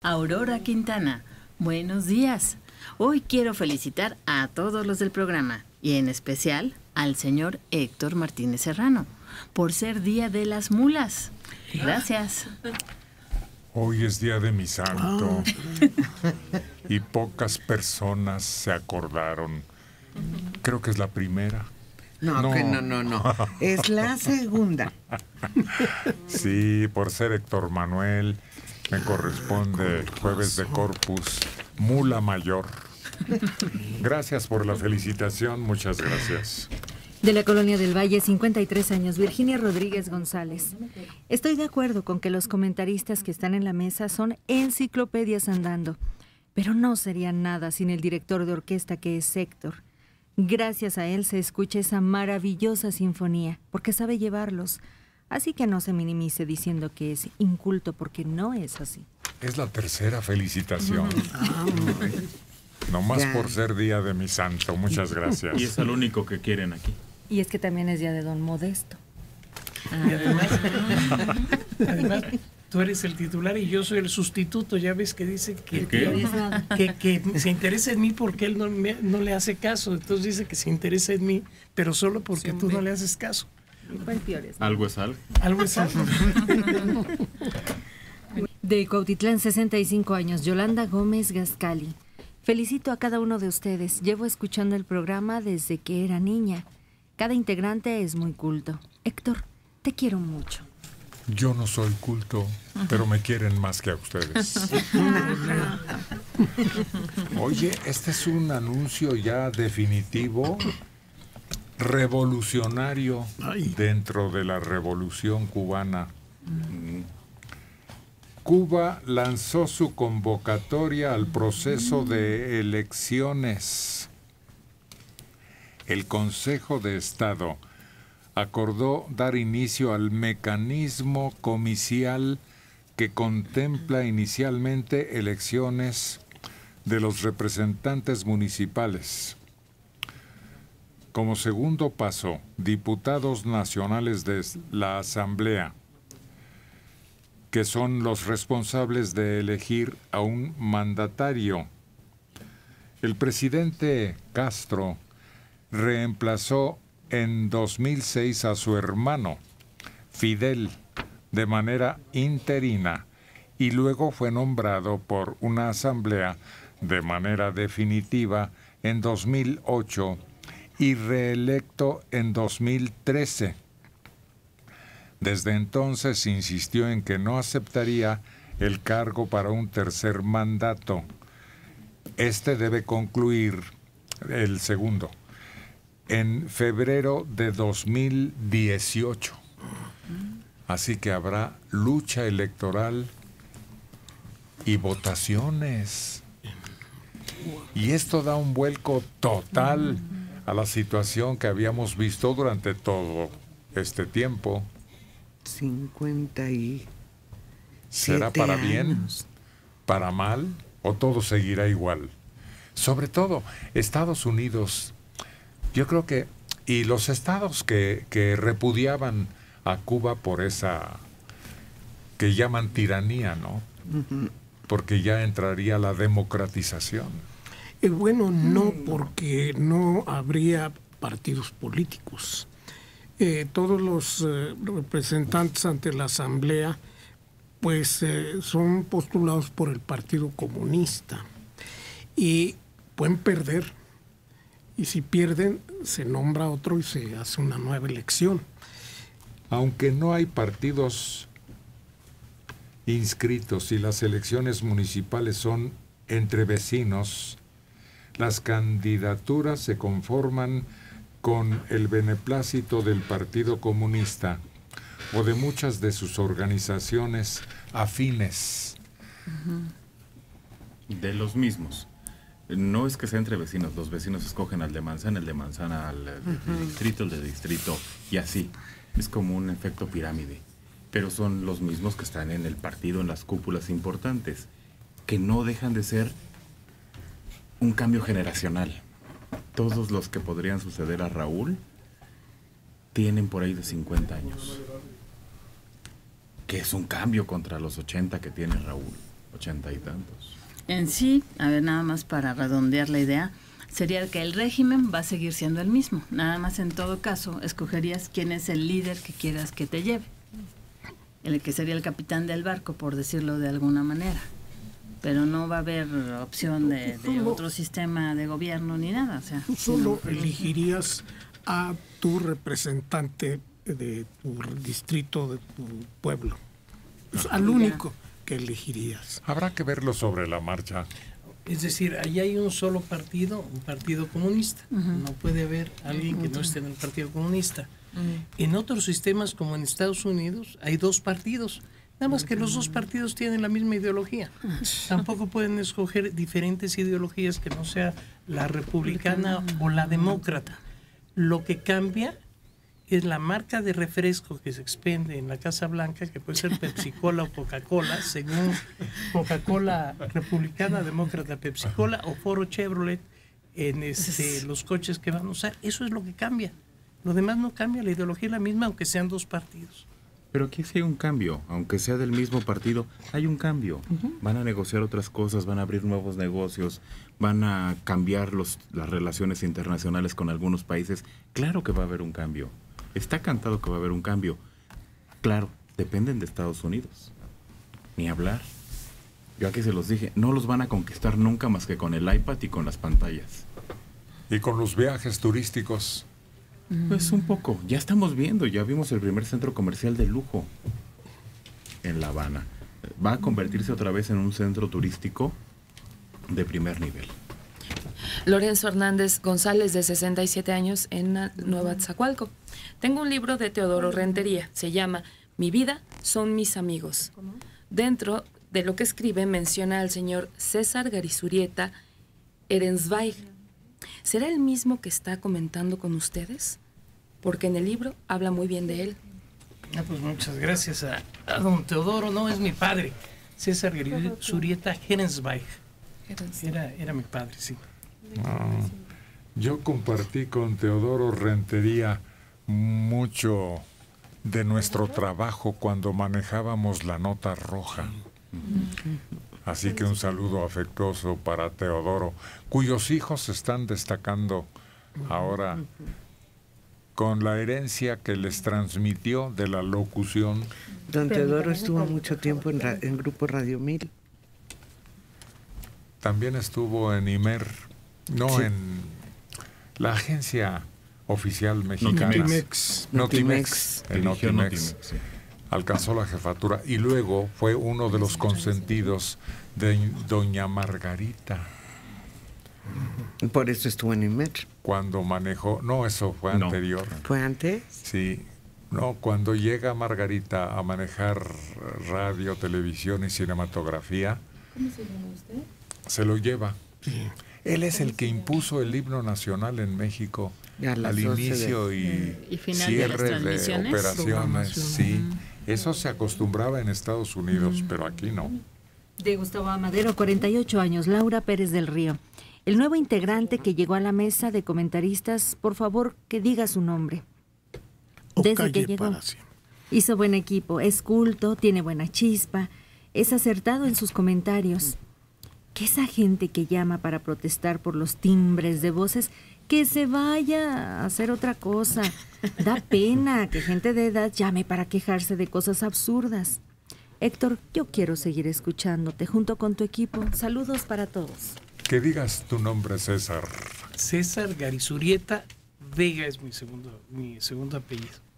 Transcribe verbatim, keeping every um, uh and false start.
Aurora Quintana, buenos días. Hoy quiero felicitar a todos los del programa y en especial al señor Héctor Martínez Serrano por ser Día de las Mulas. Gracias. Hoy es día de mi santo y pocas personas se acordaron. Creo que es la primera. No, no, que no, no, no. Es la segunda. Sí, por ser Héctor Manuel, me corresponde Jueves de Corpus, Mula Mayor. Gracias por la felicitación, muchas gracias. De la Colonia del Valle, cincuenta y tres años, Virginia Rodríguez González. Estoy de acuerdo con que los comentaristas que están en la mesa son enciclopedias andando, pero no serían nada sin el director de orquesta que es Héctor. Gracias a él se escucha esa maravillosa sinfonía, porque sabe llevarlos. Así que no se minimice diciendo que es inculto, porque no es así. Es la tercera felicitación. Nomás por ser día de mi santo. Muchas gracias. Y es el único que quieren aquí. Y es que también es día de Don Modesto. Y además, además, tú eres el titular y yo soy el sustituto. Ya ves que dice que, que, que, que se interesa en mí porque él no, me, no le hace caso. Entonces dice que se interesa en mí, pero solo porque tú no le haces caso. Algo es algo. Algo es algo. De Cuautitlán, sesenta y cinco años, Yolanda Gómez Gascali. Felicito a cada uno de ustedes. Llevo escuchando el programa desde que era niña. Cada integrante es muy culto. Héctor, te quiero mucho. Yo no soy culto, pero me quieren más que a ustedes. Oye, este es un anuncio ya definitivo, revolucionario dentro de la Revolución Cubana. Cuba lanzó su convocatoria al proceso de elecciones. El Consejo de Estado acordó dar inicio al mecanismo comicial que contempla inicialmente elecciones de los representantes municipales. Como segundo paso, diputados nacionales de la Asamblea, que son los responsables de elegir a un mandatario. El presidente Castro reemplazó en dos mil seis a su hermano, Fidel, de manera interina, y luego fue nombrado por una asamblea de manera definitiva en dos mil ocho y reelecto en dos mil trece. Desde entonces insistió en que no aceptaría el cargo para un tercer mandato. Este debe concluir, el segundo, en febrero de dos mil dieciocho. Así que habrá lucha electoral y votaciones. Y esto da un vuelco total a la situación que habíamos visto durante todo este tiempo. cincuenta y ¿Será para bien, para mal o todo seguirá igual? Sobre todo, Estados Unidos, yo creo que, y los estados que, que repudiaban a Cuba por esa, que llaman tiranía, ¿no? Uh-huh. Porque ya entraría la democratización. Eh, bueno, no, porque no habría partidos políticos. Eh, todos los eh, representantes ante la Asamblea pues eh, son postulados por el Partido Comunista y pueden perder, y si pierden se nombra otro y se hace una nueva elección. Aunque no hay partidos inscritos y las elecciones municipales son entre vecinos, las candidaturas se conforman con el beneplácito del Partido Comunista o de muchas de sus organizaciones afines. De los mismos. No es que sea entre vecinos, los vecinos escogen al de manzana, el de manzana al de, uh-huh. de distrito, el de distrito, y así. Es como un efecto pirámide. Pero son los mismos que están en el partido, en las cúpulas importantes, que no dejan de ser un cambio generacional. Todos los que podrían suceder a Raúl tienen por ahí de cincuenta años. Que es un cambio contra los ochenta que tiene Raúl. Ochenta y tantos. En sí, a ver, nada más para redondear la idea, sería que el régimen va a seguir siendo el mismo. Nada más en todo caso, escogerías quién es el líder que quieras que te lleve. El que sería el capitán del barco, por decirlo de alguna manera. Pero no va a haber opción de, de otro sistema de gobierno ni nada. O sea, tú solo elegirías a tu representante de tu distrito, de tu pueblo. Pues al único que elegirías. Habrá que verlo sobre la marcha. Es decir, allí hay un solo partido, un partido comunista. Uh-huh. No puede haber alguien que no esté en el partido comunista. Uh-huh. En otros sistemas, como en Estados Unidos, hay dos partidos. Nada más que los dos partidos tienen la misma ideología. Tampoco pueden escoger diferentes ideologías que no sea la republicana o la demócrata. Lo que cambia es la marca de refresco que se expende en la Casa Blanca, que puede ser Pepsi-Cola o Coca-Cola, según Coca-Cola republicana, demócrata, Pepsi-Cola o Ford o Chevrolet en este, los coches que van a usar. Eso es lo que cambia. Lo demás no cambia, la ideología es la misma, aunque sean dos partidos. Pero aquí sí hay un cambio, aunque sea del mismo partido, hay un cambio. Uh-huh. Van a negociar otras cosas, van a abrir nuevos negocios, van a cambiar los, las relaciones internacionales con algunos países. Claro que va a haber un cambio. Está cantado que va a haber un cambio. Claro, dependen de Estados Unidos. Ni hablar. Yo aquí se los dije, no los van a conquistar nunca más que con el iPad y con las pantallas. ¿Y con los viajes turísticos? Pues un poco. Ya estamos viendo, ya vimos el primer centro comercial de lujo en La Habana. Va a convertirse otra vez en un centro turístico de primer nivel. Lorenzo Hernández González, de sesenta y siete años, en Nueva Tzacualco. Tengo un libro de Teodoro Rentería, se llama Mi vida son mis amigos. Dentro de lo que escribe menciona al señor César Garizurieta Ehrenzweig. ¿Será el mismo que está comentando con ustedes? Porque en el libro habla muy bien de él. Ah, pues muchas gracias a, a don Teodoro, no, es mi padre, César Garizurieta Ehrenzweig. Era, era mi padre, sí. Ah, yo compartí con Teodoro Rentería mucho de nuestro trabajo cuando manejábamos la nota roja. Así que un saludo afectuoso para Teodoro, cuyos hijos se están destacando ahora con la herencia que les transmitió de la locución. Don Teodoro estuvo mucho tiempo en, en Grupo Radio Mil. También estuvo en Imer, no, sí. en la agencia oficial mexicana. Notimex. Notimex. En Notimex. Notimex sí. Alcanzó la jefatura y luego fue uno de los consentidos de doña Margarita. Por eso estuvo en Imer. Cuando manejó, no, eso fue no. anterior. ¿Fue antes? Sí. No, cuando llega Margarita a manejar radio, televisión y cinematografía. ¿Cómo se llama usted? Se lo lleva. Sí. Él es el que impuso el himno nacional en México al inicio de, y, y final cierre de, de operaciones. Sí, eso se acostumbraba en Estados Unidos, mm. pero aquí no. De Gustavo Amadero, cuarenta y ocho años, Laura Pérez del Río. El nuevo integrante que llegó a la mesa de comentaristas, por favor, que diga su nombre. Desde que llegó, hizo buen equipo, es culto, tiene buena chispa, es acertado en sus comentarios. Que esa gente que llama para protestar por los timbres de voces, que se vaya a hacer otra cosa. Da pena que gente de edad llame para quejarse de cosas absurdas. Héctor, yo quiero seguir escuchándote junto con tu equipo. Saludos para todos. Que digas tu nombre, César. César Garizurieta Vega es mi segundo, mi segundo apellido.